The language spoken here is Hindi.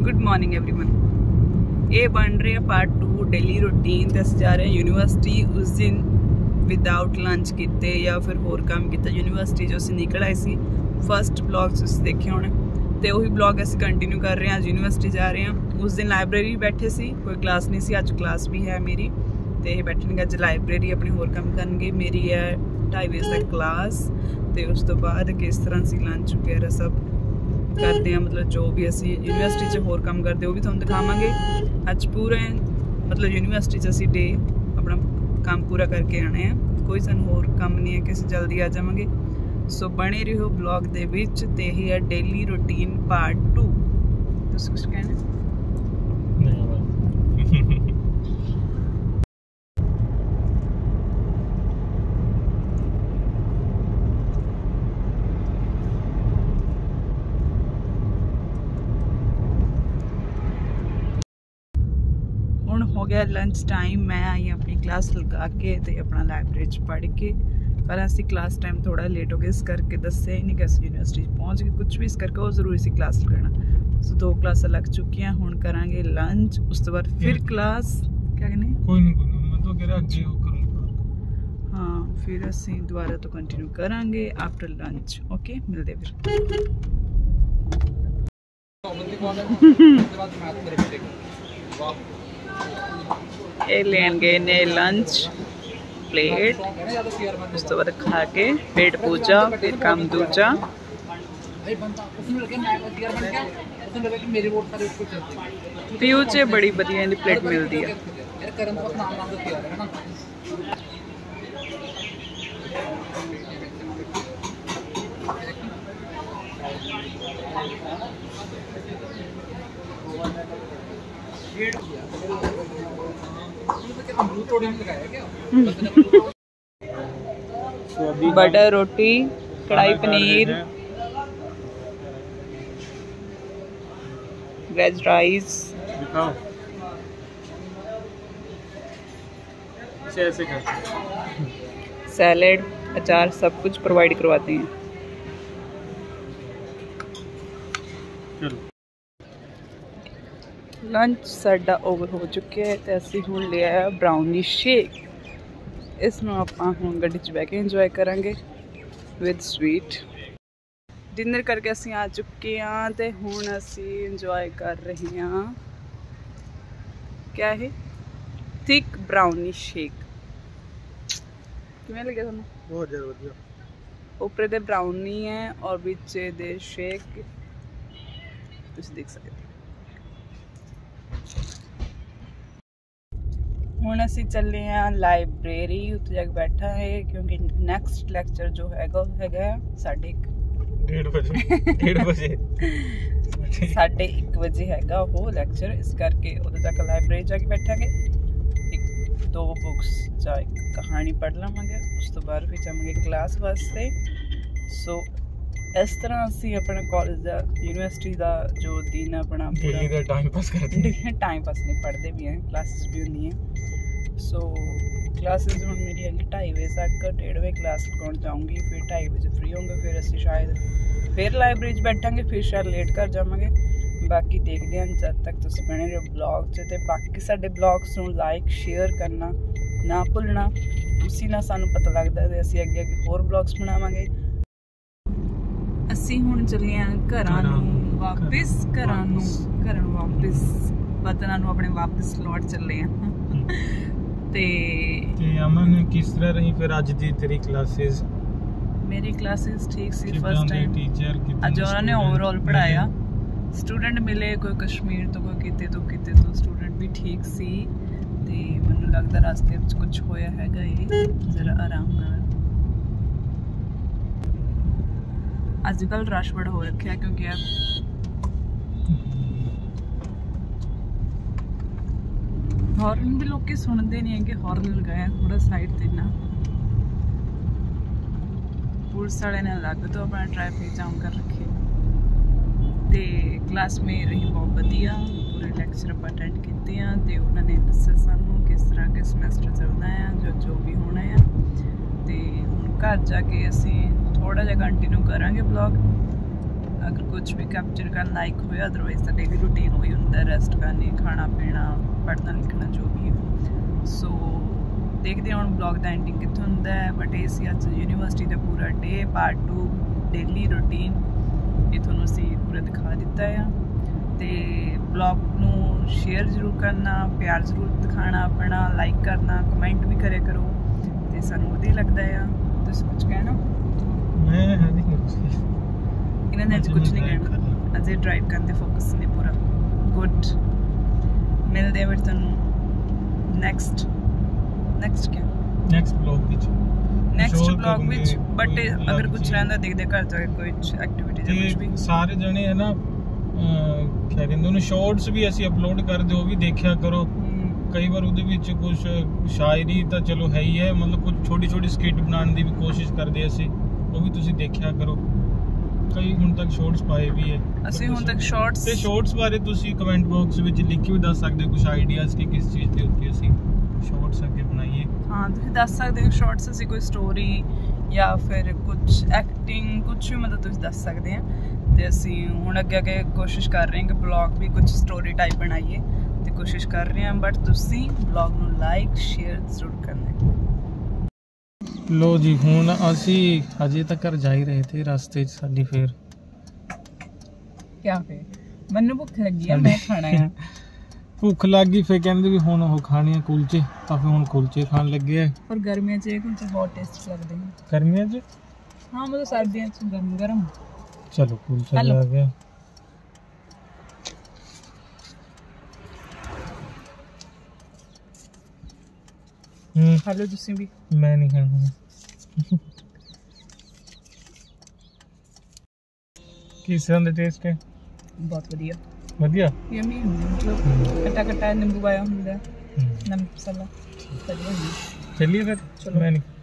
Good morning everyone. ये बन रही है पार्ट 2 डेली रूटीन। तो अस जा रहे हैं यूनिवर्सिटी। उस दिन विदाउट लंच किते या फिर होर काम किया यूनिवर्सिटी जो अस निकल आए सी। फस्ट ब्लॉग तुसीं देखे होने तो वही ब्लॉग अस कंटिन्यू कर रहे हैं। यूनिवर्सिटी जा रहे हैं। उस दिन लाइब्रेरी बैठे सी, कोई क्लास नहीं सी। अज क्लास भी है मेरी, तो ये बैठे अज लाइब्रेरी अपने होर काम करनगे। मेरी है 2:30 बजे तक क्लास। तो उस तो बाद किस तरह से लंच वगैरह सब करते हैं, मतलब जो भी असी यूनिवर्सिटी से होर काम करते वो भी तुहानूं दिखावांगे। अज पूरे मतलब यूनिवर्सिटी से असी डे अपना काम पूरा करके आने हैं। कोई सानूं होर काम नहीं है कि असीं जल्दी आ जावांगे। सो बने रहो ब्लॉग दे विच। ते यही है डेली रूटीन पार्ट 2। तुसीं कुछ कहना? हो गया लंच टाइम। मैं आई अपनी क्लास लगा के ते अपना लाइब्रेरी पढ़ के। पर असी क्लास टाइम थोड़ा लेट हो गया, इस करके दस्या ही नहीं कि अस यूनिवर्सिटी पहुँच गए। कुछ भी इस करके वो जरूरी सी क्लास लगाना। सो 2 क्लासां लग चुकी हैं। हुण करांगे लंच, उस तो बाद फिर क्लास। क्या कहने? कोई नहीं मैं तो कह रहा अगे वो करूंगा। हाँ, फिर असी दोबारा तो कंटिन्यू करांगे आफ्टर लंच। ओके, मिलते फिर। ये लेन गए ने लंच प्लेट, उस तो बाद खा के पेट पूजा, फिर काम दूजा। पीयू च बड़ी वधिया इहदी प्लेट मिलती है। बटर रोटी, कढ़ाई पनीर, वेज राइस, सैलेड, अचार सब कुछ प्रोवाइड करवाते हैं। लंच साडा ओवर हो चुके है तो असी हुण लिया है ब्राउनी शेक। इसनूं आपां हुण गड्डी च बैठ के इंजॉय करांगे विद स्वीट। डिनर करके असी आ चुके हैं तो हुण असी इंजॉय कर रहे हैं। क्या है? Thick brownie shake. किवें लगे तुहानूं? बहुत ज़्यादा वधिया। ऊपर दे ब्राउनी है और विच दे शेक तुसीं देख सकते हो। हुण असी चले हैं लाइब्रेरी। उत्थे जाके बैठा है क्योंकि नैक्सट लैक्चर जो हैगा 1:30 बजे 1:30 बजे हैगा वो लैक्चर। इस करके उधर जाकर लाइब्रेरी जाके बैठांगे। 1-2 बुक्स जाए कहानी पढ़ लवांगे, उस तो बाद फिर जावांगे क्लास वास्ते। सो इस तरह असी अपना कॉलेज का यूनिवर्सिटी का जो दिन अपना टाइम पास करते हैं। टाइम पास नहीं, पढ़ते भी हैं, क्लासेस भी होनी है। सो क्लासेस हुण मेरी अभी 2:30 बजे तक, 1:30 बजे क्लास लगाउण जाऊँगी, फिर 2:30 बजे फ्री होंगे। फिर असी शायद फिर लाइब्रेरी बैठांगे, फिर शायद लेट कर जावांगे। बाकी देखते हैं। जब तक तुसीं बने रहो ब्लॉग च। ते बाकी साडे ब्लॉग्स नूं लाइक शेयर करना ना भुलना। उसी नाल सानूं पता लगदा है असीं अगे अगे होर ब्लॉग्स बनावांगे। असी हुण चले हैं घरां नूं वापस। घरां वापस वतनां नूं अपने वापस लौट चले हैं। ते अमन किस तरह रही फिर अज दी तेरी क्लासेस? मेरी क्लासेस ठीक सी। फर्स्ट टाइम टीचर अज उन्होंने ओवरऑल पढ़ाया। स्टूडेंट मिले, कोई कश्मीर तो कोई किते तो स्टूडेंट भी ठीक सी। ते मैनूं लगदा रास्ते विच कुछ होया हैगा। ये जरा आराम नाल। अजकल रश बड़ा हो रखा है क्योंकि हॉर्न भी लोग सुनते नहीं है कि हॉर्न लगाया थोड़ा साइड से ना। पुलिस वाले ने अलग तो अपना ट्रैफिक जाम कर रखे। तो क्लास में रही बहुत वधिया। पूरे लैक्चर आप अटेंड किए हैं तो उन्होंने दस्या सानू किस तरह के समैसटर चलना है, जो भी होना है। तो हुण घर जाके असी थोड़ा जिहा कंटिन्यू करांगे ब्लॉग। अगर कुछ भी कैप्चर करना लाइक हो, अदरवाइज तो डेली रूटीन वही होंगे, रेस्ट करनी, खाना पीना, पढ़ना लिखना जो भी है। सो देखते हैं हम ब्लॉग का एंडिंग कितों होंदा है। बट ये सी अज यूनीवर्सिटी का पूरा डे पार्ट 2 डेली रूटीन ये थोड़ा असी पूरा दिखा दिता है। तो ब्लॉग नू शेयर जरूर करना, प्यार जरूर दिखाना अपना, लाइक करना, कमेंट भी करे करो तो सानू वधिया लगता है। तुसीं कुछ कहना? इन्होंने कुछ नहीं कहना, अजे ड्राइव करते फोकस ने पूरा गुड। मिलते हैं फिर तुहानू नेक्स्ट क्या नेक्स्ट ब्लॉग विच बट अगर कुछ रहंदा देखदे घर जाके कोई एक्टिविटी ਜਾਂ ਕੁਝ ਵੀ ਸਾਰੇ ਜਣੇ ਹੈ ਨਾ क्या कहते ਉਹਨੂੰ ਸ਼ਾਰਟਸ ਵੀ ਅਸੀਂ ਅਪਲੋਡ ਕਰਦੇ, ਉਹ ਵੀ ਦੇਖਿਆ ਕਰੋ। ਕਈ ਵਾਰ ਉਹਦੇ ਵਿੱਚ ਕੁਝ ਸ਼ਾਇਰੀ ਤਾਂ ਚਲੋ ਹੈ ਹੀ ਹੈ, ਮਤਲਬ ਕੁਝ ਛੋਟੀ ਛੋਟੀ ਸਕਿੱਟ ਬਣਾਉਣ ਦੀ ਵੀ ਕੋਸ਼ਿਸ਼ ਕਰਦੇ ਅਸੀਂ, ਉਹ ਵੀ ਤੁਸੀਂ ਦੇਖਿਆ ਕਰੋ। ਕਈ ਹੁਣ ਤੱਕ ਸ਼ਾਰਟਸ ਪਾਏ ਵੀ ਹੈ ਅਸੀਂ ਹੁਣ ਤੱਕ ਸ਼ਾਰਟਸ ਤੇ ਸ਼ਾਰਟਸ ਬਾਰੇ ਤੁਸੀਂ ਕਮੈਂਟ ਬਾਕਸ ਵਿੱਚ ਲਿਖ ਕੇ ਵੀ ਦੱਸ ਸਕਦੇ ਹੋ ਕੁਝ ਆਈਡੀਆਜ਼ ਕਿ ਕਿਸ ਚੀਜ਼ ਦੇ ਉੱਤੇ ਅਸੀਂ ਸ਼ਾਰਟਸ ਅੱਗੇ ਬਣਾਈਏ। हाँ तुसीं दस सकते हो शॉर्ट्स असी कोई स्टोरी या फिर कुछ एक्टिंग कुछ भी मतलब तुसीं दस सकते हैं। तो असी हुण अगे कोशिश कर रहे हैं कि ब्लॉग भी कुछ स्टोरी टाइप बनाइए, तो कोशिश कर रहे हैं। बट तुसीं ब्लॉग नूं लाइक शेयर जरूर करना। लो जी हुण असी अजे तक घर जा ही रहे थे, रास्ते च साडी फिर क्या फिर मैनूं भुख लगी है, मैं खाना है। भुख लग गई फिर कहंदे भी हुण ओह खाने आ कुलचे, तो फिर हुण कुलचे खान लगे है। और गर्मियां च कुलचे बहुत टेस्ट लगदे हैं। गर्मियां च हां मतलब सर्दियां च गरम गरम। चलो कुलचा आ गया। खा लो तुसीं भी। मैं नहीं खाना। किस तरह का टेस्ट है? बहुत बढ़िया ਵਧੀਆ ਯਮੀ मतलब खट्टा खट्टा नींबू पाया ਹੁੰਦਾ, नमक मसाला। चलिए फिर मैं नहीं